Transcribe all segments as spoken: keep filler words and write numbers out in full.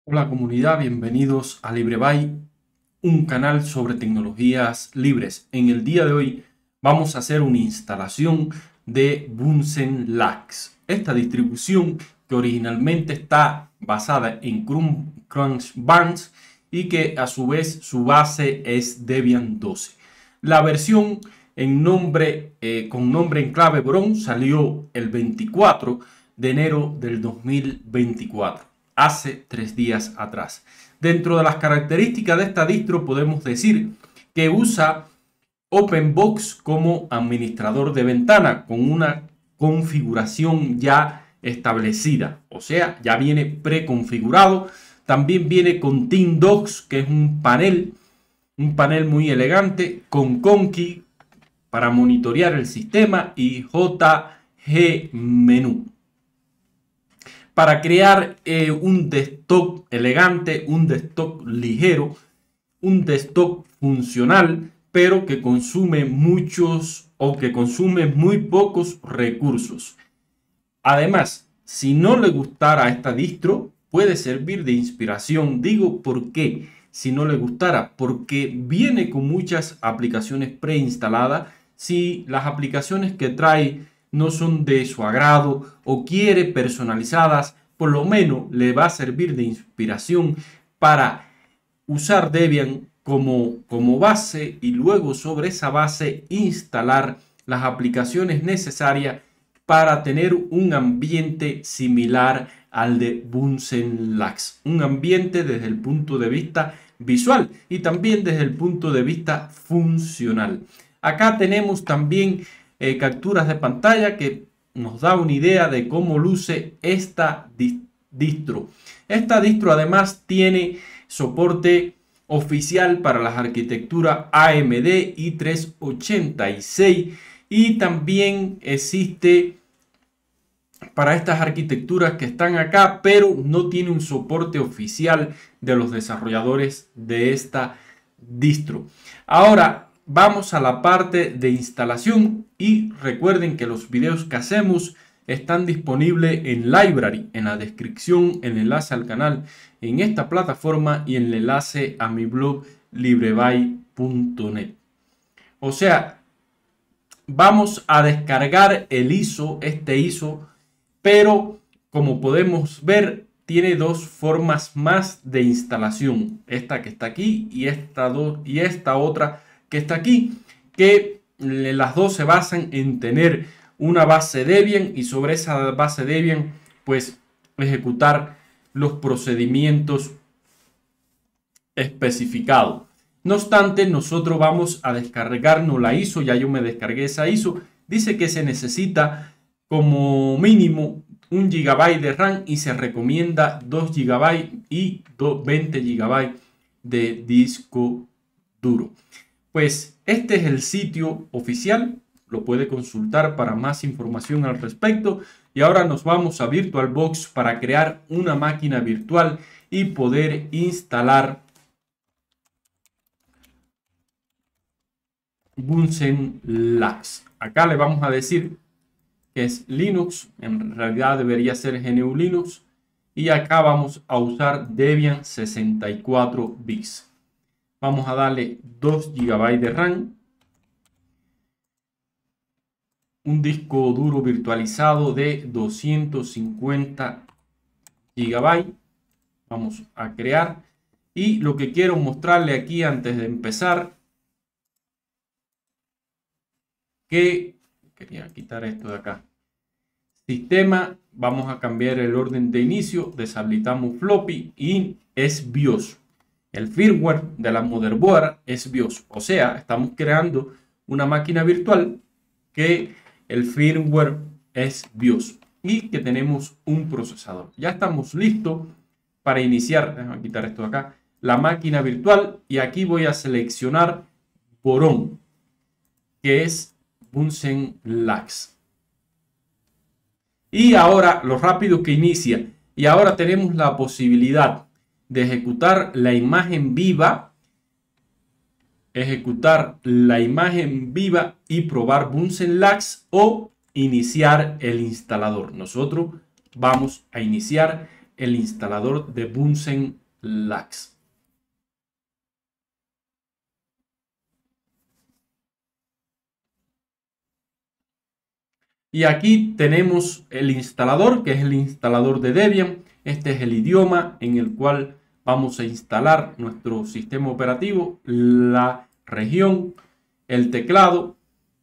Hola comunidad, bienvenidos a LibreBay, un canal sobre tecnologías libres. En el día de hoy vamos a hacer una instalación de Bunsen Lax. Esta distribución que originalmente está basada en Crunch Barnes y que a su vez su base es Debian doce. La versión en nombre, eh, con nombre en clave Bron salió el veinticuatro de enero del dos mil veinticuatro. Hace tres días atrás. Dentro de las características de esta distro podemos decir que usa OpenBox como administrador de ventana con una configuración ya establecida, o sea, ya viene preconfigurado. También viene con TeamDocs, que es un panel, un panel muy elegante, con Conky para monitorear el sistema y J G Menú para crear eh, un desktop elegante, un desktop ligero, un desktop funcional, pero que consume muchos o que consume muy pocos recursos. Además, si no le gustara esta distro, puede servir de inspiración. Digo, ¿por qué? Si no le gustara, porque viene con muchas aplicaciones preinstaladas. Si las aplicaciones que trae no son de su agrado o quiere personalizadas, por lo menos le va a servir de inspiración para usar Debian como, como base y luego sobre esa base instalar las aplicaciones necesarias para tener un ambiente similar al de Bunsen Lax. Un ambiente desde el punto de vista visual y también desde el punto de vista funcional. Acá tenemos también Eh, capturas de pantalla que nos da una idea de cómo luce esta distro. Esta distro además tiene soporte oficial para las arquitecturas A M D i tres ochenta y seis y también existe para estas arquitecturas que están acá, pero no tiene un soporte oficial de los desarrolladores de esta distro. Ahora vamos a la parte de instalación y recuerden que los videos que hacemos están disponibles en Library, en la descripción, el enlace al canal en esta plataforma y el enlace a mi blog libreby punto net. O sea, vamos a descargar el I S O, este I S O, pero como podemos ver tiene dos formas más de instalación, esta que está aquí y esta, do, y esta otra que está aquí, que las dos se basan en tener una base Debian y sobre esa base Debian pues ejecutar los procedimientos especificados. No obstante, nosotros vamos a descargarnos la I S O, ya yo me descargué esa I S O, dice que se necesita como mínimo un gigabyte de RAM y se recomienda dos gigabytes y veinte gigabytes de disco duro. Pues este es el sitio oficial, lo puede consultar para más información al respecto. Y ahora nos vamos a VirtualBox para crear una máquina virtual y poder instalar Bunsen Lax. Acá le vamos a decir que es Linux, en realidad debería ser G N U Linux. Y acá vamos a usar Debian sesenta y cuatro bits. Vamos a darle dos gigabytes de RAM, un disco duro virtualizado de doscientos cincuenta gigabytes. Vamos a crear. Y lo que quiero mostrarle aquí antes de empezar, que quería quitar esto de acá. Sistema, vamos a cambiar el orden de inicio, deshabilitamos floppy y es BIOS. El firmware de la motherboard es BIOS, o sea, estamos creando una máquina virtual que el firmware es BIOS y que tenemos un procesador. Ya estamos listos para iniciar, déjame quitar esto de acá, la máquina virtual y aquí voy a seleccionar Boron, que es Bunsen Lax. Y ahora lo rápido que inicia y ahora tenemos la posibilidad de ejecutar la imagen viva, ejecutar la imagen viva y probar Bunsen Lax o iniciar el instalador. Nosotros vamos a iniciar el instalador de Bunsen Lax. Y aquí tenemos el instalador, que es el instalador de Debian. Este es el idioma en el cual vamos a instalar nuestro sistema operativo, la región, el teclado.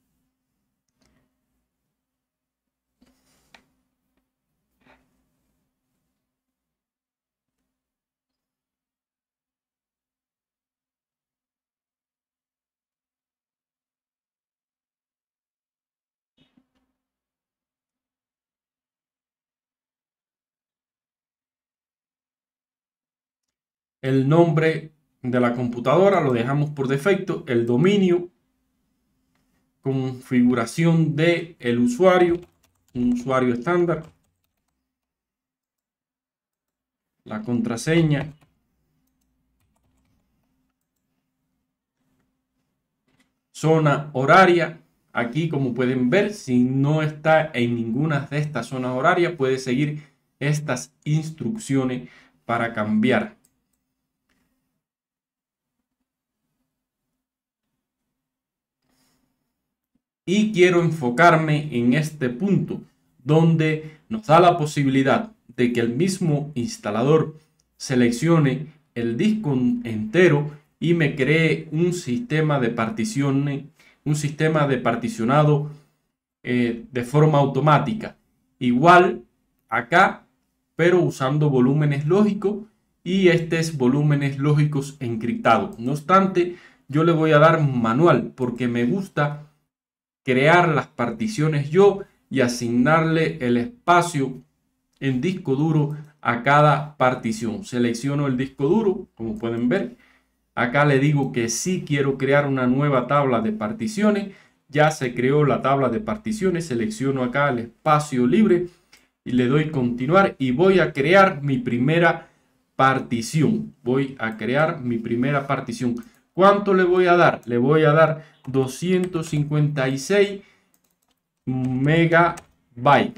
El nombre de la computadora lo dejamos por defecto, el dominio, configuración de el usuario, un usuario estándar, la contraseña, zona horaria. Aquí, como pueden ver, si no está en ninguna de estas zonas horarias, puede seguir estas instrucciones para cambiar. Y quiero enfocarme en este punto, donde nos da la posibilidad de que el mismo instalador seleccione el disco entero y me cree un sistema de particiones, un sistema de particionado eh, de forma automática. Igual acá, pero usando volúmenes lógicos, y este es volúmenes lógicos encriptados. No obstante, yo le voy a dar manual porque me gusta crear las particiones yo y asignarle el espacio en disco duro a cada partición. Selecciono el disco duro, como pueden ver. Acá le digo que sí quiero crear una nueva tabla de particiones. Ya se creó la tabla de particiones. Selecciono acá el espacio libre y le doy continuar y voy a crear mi primera partición. Voy a crear mi primera partición. ¿Cuánto le voy a dar? Le voy a dar doscientos cincuenta y seis megabytes.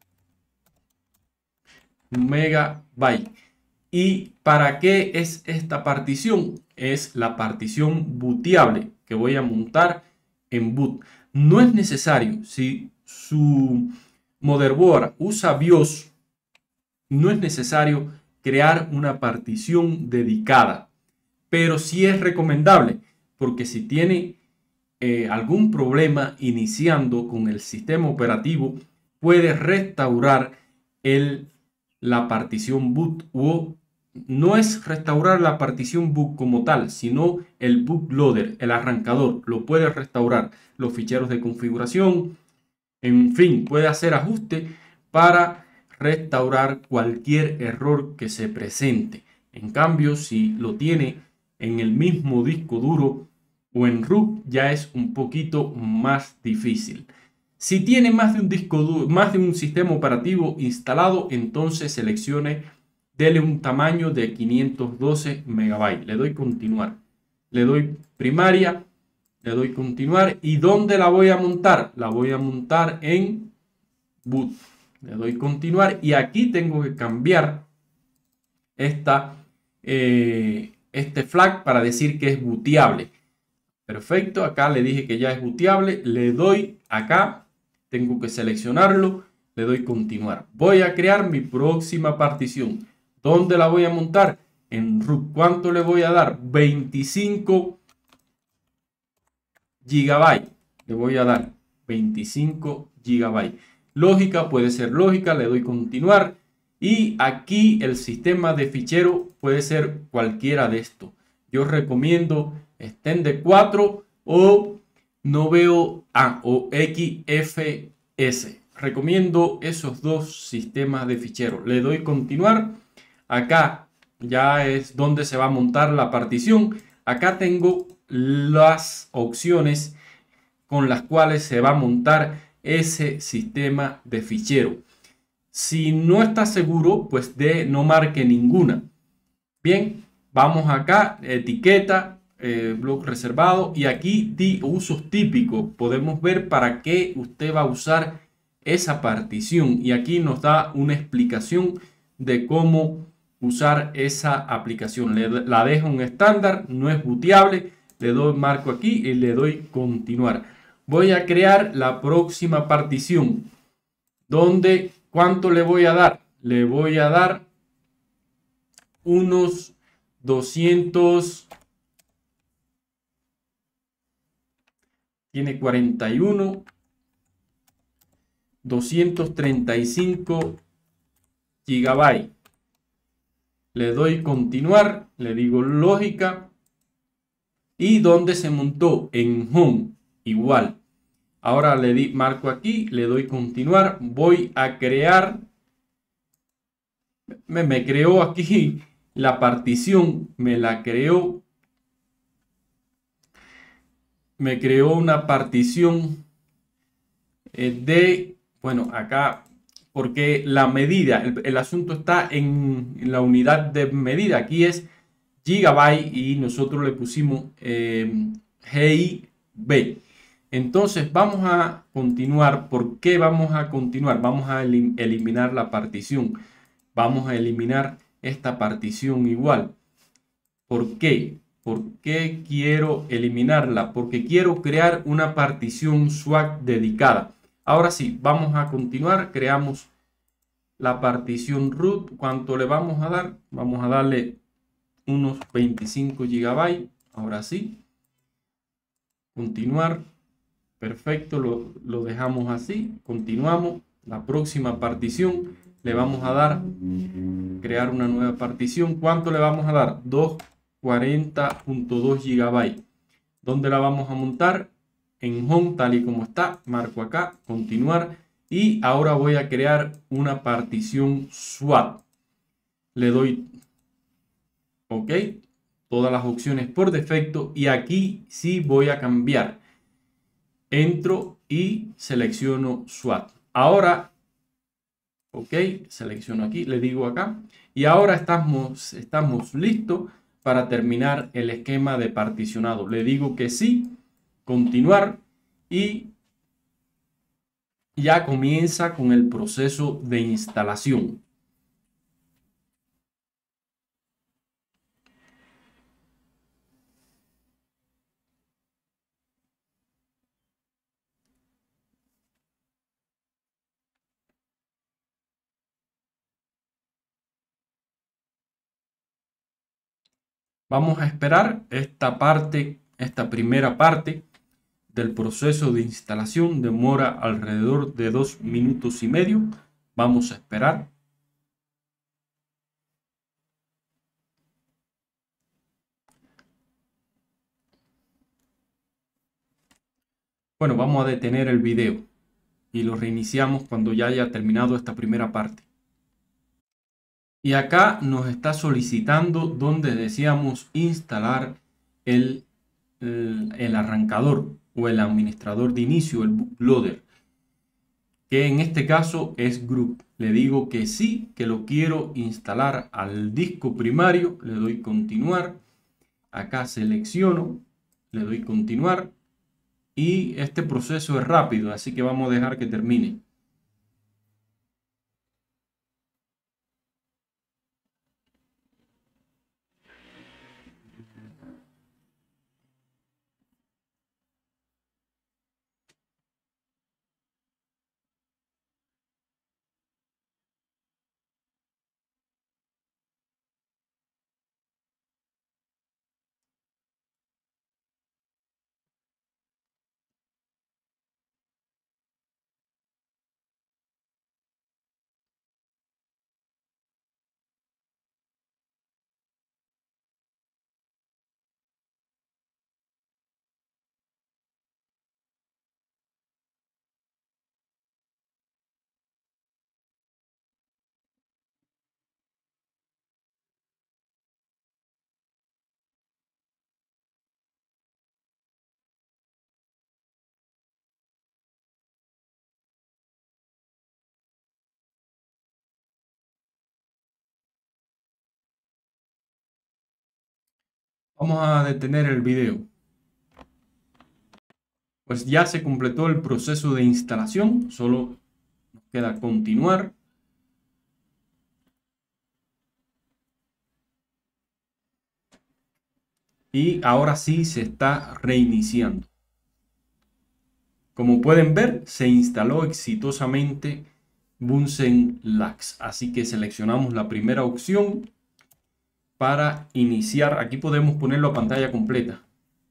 Megabyte. ¿Y para qué es esta partición? Es la partición booteable que voy a montar en boot. No es necesario, si su motherboard usa BIOS, no es necesario crear una partición dedicada, pero sí es recomendable, porque si tiene eh, algún problema iniciando con el sistema operativo, puede restaurar el, la partición boot, o no es restaurar la partición boot como tal, sino el bootloader, el arrancador, lo puede restaurar, los ficheros de configuración, en fin, puede hacer ajustes para restaurar cualquier error que se presente. En cambio, si lo tiene en el mismo disco duro o en root, ya es un poquito más difícil. Si tiene más de un disco duro, más de un sistema operativo instalado, entonces seleccione, dele un tamaño de quinientos doce megabytes. Le doy continuar. Le doy primaria, le doy continuar. ¿Y dónde la voy a montar? La voy a montar en boot. Le doy continuar y aquí tengo que cambiar esta, eh, este flag para decir que es booteable. Perfecto, acá le dije que ya es booteable. Le doy acá, tengo que seleccionarlo, le doy continuar. Voy a crear mi próxima partición. ¿Dónde la voy a montar? En root. ¿Cuánto le voy a dar? veinticinco gigabytes. Le voy a dar veinticinco gigabytes. Lógica, puede ser lógica, le doy continuar. Y aquí el sistema de fichero puede ser cualquiera de estos. Yo recomiendo estén de cuatro o no veo ah, o X F S. Recomiendo esos dos sistemas de fichero. Le doy continuar. Acá ya es donde se va a montar la partición. Acá tengo las opciones con las cuales se va a montar ese sistema de fichero. Si no está seguro, pues de no marque ninguna. Bien, vamos acá, etiqueta, eh, blog reservado, y aquí di usos típicos. Podemos ver para qué usted va a usar esa partición y aquí nos da una explicación de cómo usar esa aplicación. Le, la dejo en estándar, no es booteable. Le doy marco aquí y le doy continuar. Voy a crear la próxima partición. Donde, ¿cuánto le voy a dar? Le voy a dar unos doscientos. Tiene cuarenta y uno. doscientos treinta y cinco gigabytes. Le doy continuar, le digo lógica. Y donde se montó en home, igual. Ahora le di marco aquí, le doy continuar. Voy a crear. Me, me creó aquí la partición, me la creó. Me creó una partición eh, de, bueno, acá, porque la medida, el, el asunto está en, en la unidad de medida. Aquí es gigabyte y nosotros le pusimos eh, G I B. Entonces vamos a continuar. ¿Por qué vamos a continuar? Vamos a elim eliminar la partición. Vamos a eliminar esta partición igual. ¿Por qué? ¿Por qué quiero eliminarla? Porque quiero crear una partición swap dedicada. Ahora sí, vamos a continuar. Creamos la partición root. ¿Cuánto le vamos a dar? Vamos a darle unos veinticinco gigabytes. Ahora sí. Continuar. Perfecto, lo, lo dejamos así. Continuamos. La próxima partición le vamos a dar, crear una nueva partición. ¿Cuánto le vamos a dar? doscientos cuarenta punto dos gigabytes. ¿Dónde la vamos a montar? En home, tal y como está. Marco acá, continuar. Y ahora voy a crear una partición swap. Le doy OK. Todas las opciones por defecto. Y aquí sí voy a cambiar. Entro y selecciono swap. Ahora, OK, selecciono aquí, le digo acá. Y ahora estamos, estamos listos para terminar el esquema de particionado. Le digo que sí, continuar y ya comienza con el proceso de instalación. Vamos a esperar esta parte, esta primera parte del proceso de instalación. Demora alrededor de dos minutos y medio. Vamos a esperar. Bueno, vamos a detener el video y lo reiniciamos cuando ya haya terminado esta primera parte. Y acá nos está solicitando donde deseamos instalar el, el, el arrancador o el administrador de inicio, el bootloader, que en este caso es Group. Le digo que sí, que lo quiero instalar al disco primario. Le doy continuar. Acá selecciono, le doy continuar. Y este proceso es rápido, así que vamos a dejar que termine. Vamos a detener el video. Pues ya se completó el proceso de instalación. Solo nos queda continuar. y ahora sí se está reiniciando. Como pueden ver, se instaló exitosamente Bunsen Lax. Así que seleccionamos la primera opción para iniciar. Aquí podemos ponerlo a pantalla completa.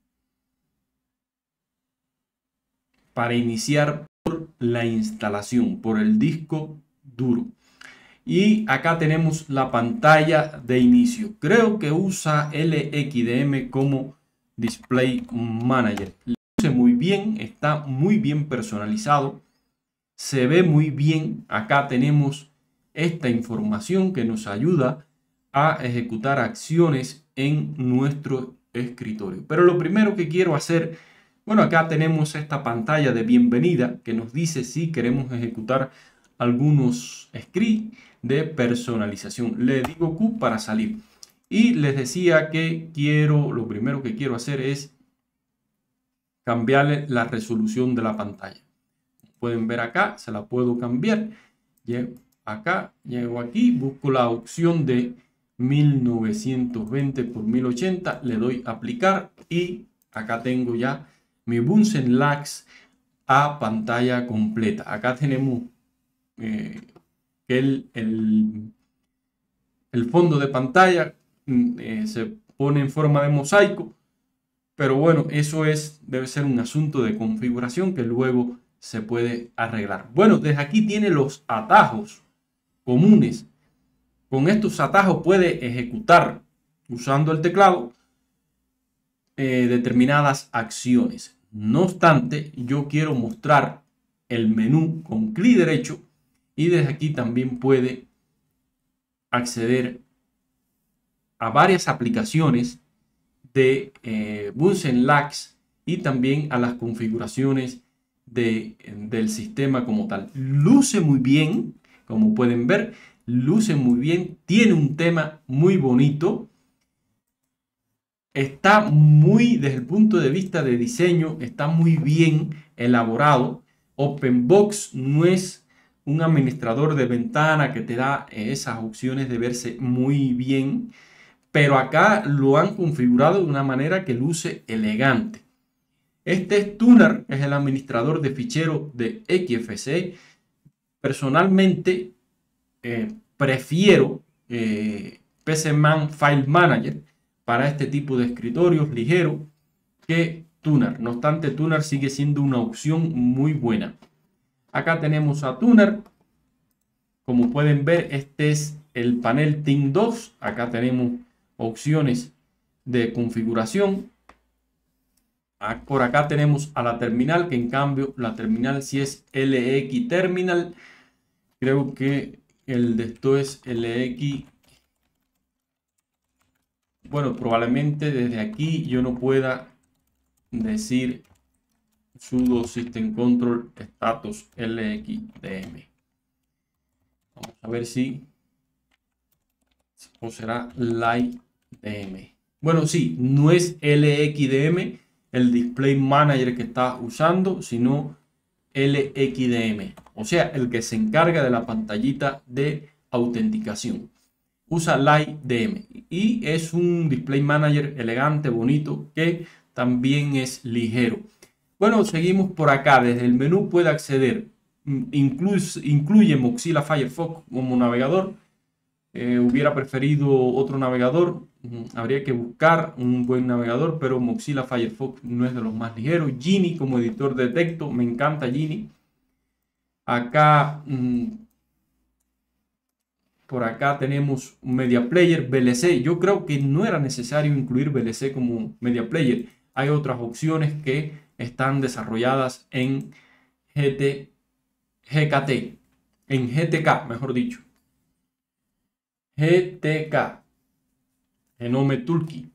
Para iniciar por la instalación, por el disco duro. Y acá tenemos la pantalla de inicio. Creo que usa L X D M como Display Manager. Luce muy bien, está muy bien personalizado. Se ve muy bien. Acá tenemos esta información que nos ayuda a ejecutar acciones en nuestro escritorio. Pero lo primero que quiero hacer, bueno, acá tenemos esta pantalla de bienvenida que nos dice si queremos ejecutar algunos scripts de personalización. Le digo Q para salir. Y les decía que quiero, lo primero que quiero hacer es cambiarle la resolución de la pantalla. Pueden ver acá, se la puedo cambiar. Llego acá, llego aquí, busco la opción de mil novecientos veinte por mil ochenta, le doy aplicar y acá tengo ya mi Bunsen Lax a pantalla completa. Acá tenemos eh, el, el, el fondo de pantalla eh, se pone en forma de mosaico, pero bueno, eso es, debe ser un asunto de configuración que luego se puede arreglar. Bueno, desde aquí tiene los atajos comunes. Con estos atajos puede ejecutar usando el teclado eh, determinadas acciones. No obstante, yo quiero mostrar el menú con clic derecho y desde aquí también puede acceder a varias aplicaciones de eh, Bunsen Lax y también a las configuraciones de, del sistema como tal. Luce muy bien, como pueden ver, luce muy bien, tiene un tema muy bonito, está muy, desde el punto de vista de diseño, está muy bien elaborado. OpenBox no es un administrador de ventana que te da esas opciones de verse muy bien, pero acá lo han configurado de una manera que luce elegante. Este es Tuner, es el administrador de ficheros de X F C. Personalmente eh, prefiero eh, PCman File Manager para este tipo de escritorios ligeros que Tuner. No obstante, Tuner sigue siendo una opción muy buena. Acá tenemos a Tuner. Como pueden ver, este es el panel Team dos. Acá tenemos opciones de configuración. Por acá tenemos a la terminal, que en cambio la terminal sí es L X Terminal. Creo que el de esto es L X. Bueno, probablemente desde aquí yo no pueda decir sudo system control status L X D M. Vamos a ver si o será LightDM. Bueno, sí, no es L X D M el display manager que está usando, sino L X D M, o sea, el que se encarga de la pantallita de autenticación. Usa LightDM y es un display manager elegante, bonito, que también es ligero. Bueno, seguimos por acá. Desde el menú puede acceder, incluye, incluye Mozilla Firefox como navegador. Eh, hubiera preferido otro navegador, habría que buscar un buen navegador, pero Mozilla Firefox no es de los más ligeros. Geany como editor de texto, me encanta Geany. Acá, mmm, por acá tenemos un Media Player, V L C. Yo creo que no era necesario incluir V L C como Media Player. Hay otras opciones que están desarrolladas en G T, G K T, en G T K, mejor dicho. G T K, Genome Toolkit.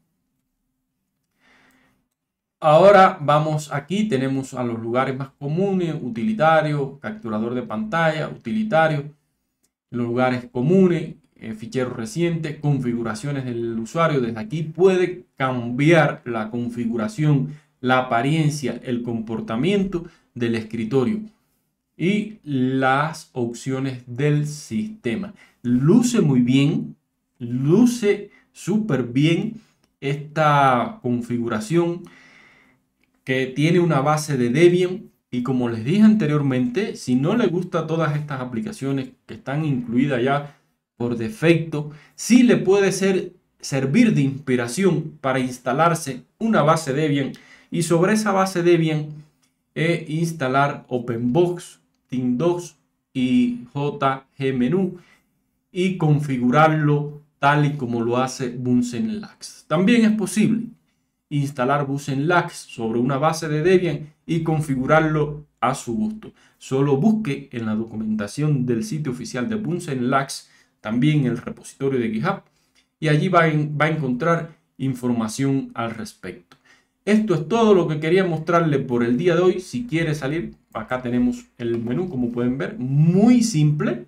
Ahora vamos aquí, tenemos a los lugares más comunes, utilitario, capturador de pantalla, utilitario, los lugares comunes, eh, ficheros recientes, configuraciones del usuario. Desde aquí puede cambiar la configuración, la apariencia, el comportamiento del escritorio y las opciones del sistema. Luce muy bien, luce súper bien. esta configuración que tiene una base de Debian. Y como les dije anteriormente, si no les gusta todas estas aplicaciones que están incluidas ya por defecto, sí le puede ser, servir de inspiración para instalarse una base Debian y sobre esa base Debian eh, instalar OpenBox, TeamDOS y J G Menú y configurarlo tal y como lo hace Bunsen Lax. También es posible instalar Bunsen Lax sobre una base de Debian y configurarlo a su gusto. Solo busque en la documentación del sitio oficial de Bunsen Lax, también el repositorio de GitHub, y allí va, en, va a encontrar información al respecto. Esto es todo lo que quería mostrarle por el día de hoy. Si quiere salir, acá tenemos el menú, como pueden ver, muy simple,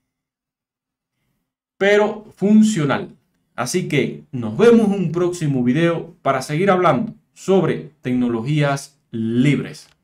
pero funcional. Así que nos vemos en un próximo video para seguir hablando sobre tecnologías libres.